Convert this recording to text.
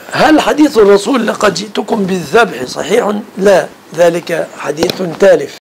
هل حديث الرسول لقد جئتكم بالذبح صحيح؟ لا، ذلك حديث تالف.